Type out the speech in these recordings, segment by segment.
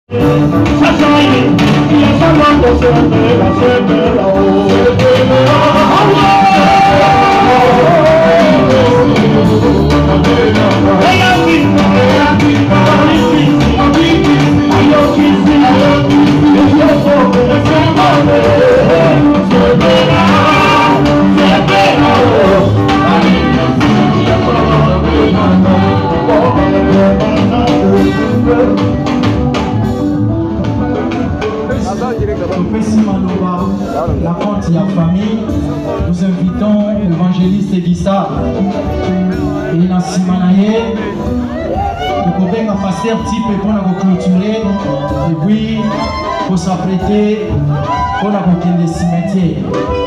La compte et la famille, nous invitons l'évangéliste Edissa et Nassimanaye de couper un pasteur type pour nous clôturer et puis pour s'apprêter pour la côté des cimetières.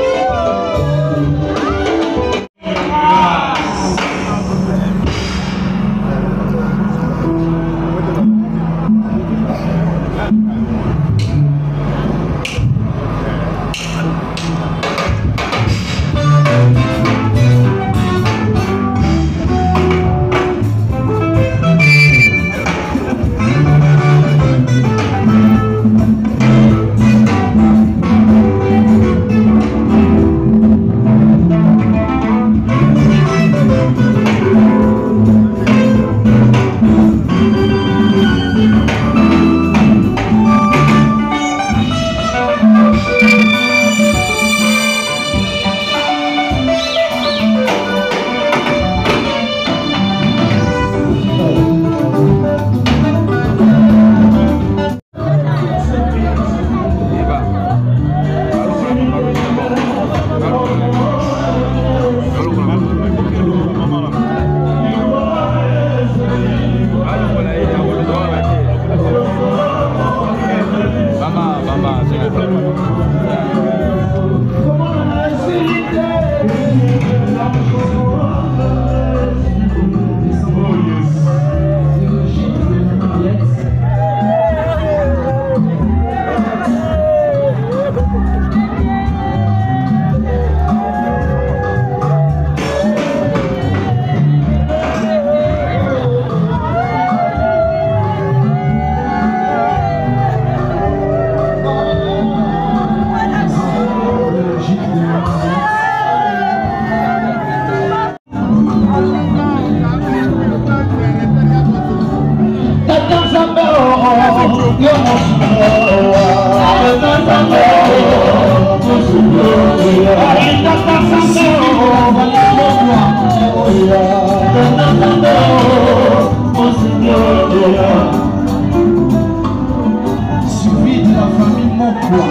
Suivi de la famille Moncois.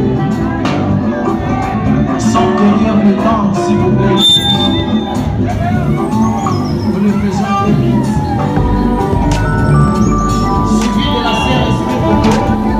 Sans tenir le temps, s'il vous plaît. Nous le faisons très vite. Suivi de la sœur Esprit.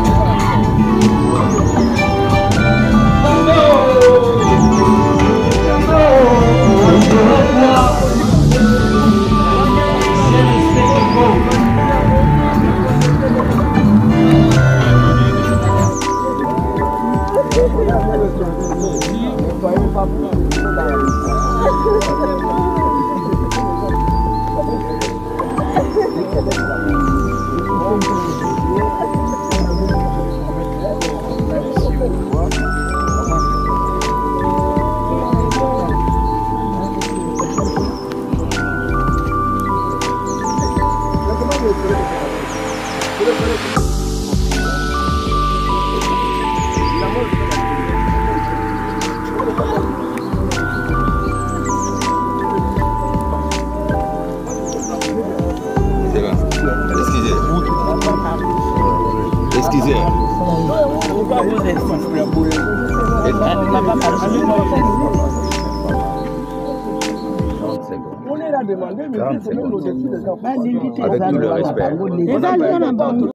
Excusez. On est là demandé, mais avec tout le respect.